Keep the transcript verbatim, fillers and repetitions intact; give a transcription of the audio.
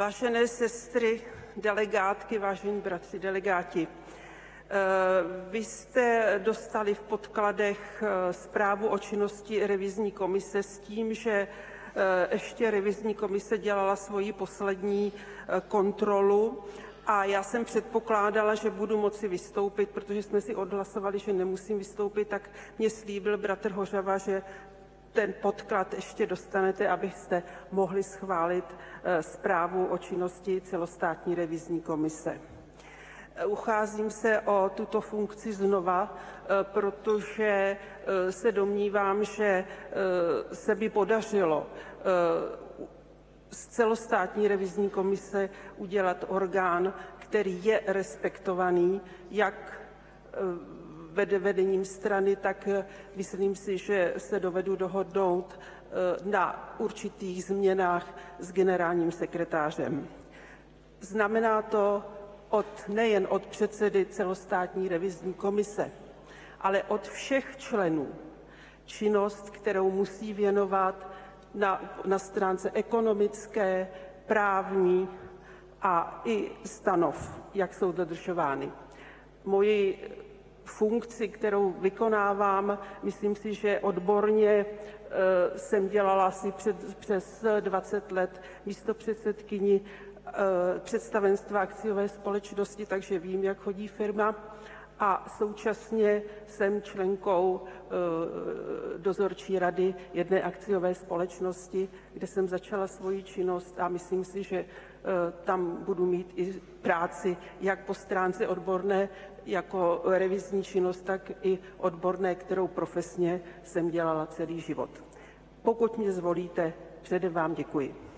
Vážené sestry, delegátky, vážení bratři delegáti, vy jste dostali v podkladech zprávu o činnosti revizní komise s tím, že ještě revizní komise dělala svoji poslední kontrolu a já jsem předpokládala, že budu moci vystoupit, protože jsme si odhlasovali, že nemusím vystoupit, tak mě slíbil bratr Hořava, že ten podklad ještě dostanete, abyste mohli schválit zprávu o činnosti celostátní revizní komise. Ucházím se o tuto funkci znova, protože se domnívám, že se by podařilo z celostátní revizní komise udělat orgán, který je respektovaný jak vede vedením strany, tak myslím si, že se dovedu dohodnout na určitých změnách s generálním sekretářem. Znamená to od, nejen od předsedy celostátní revizní komise, ale od všech členů činnost, kterou musí věnovat na, na stránce ekonomické, právní a i stanov, jak jsou dodržovány. Moji funkci, kterou vykonávám, myslím si, že odborně e, jsem dělala asi před, přes dvacet let místopředsedkyni e, představenstva akciové společnosti, takže vím, jak chodí firma. A současně jsem členkou e, dozorčí rady jedné akciové společnosti, kde jsem začala svoji činnost a myslím si, že e, tam budu mít i práci jak po stránce odborné, jako revizní činnost, tak i odborné, kterou profesně jsem dělala celý život. Pokud mě zvolíte, předem vám děkuji.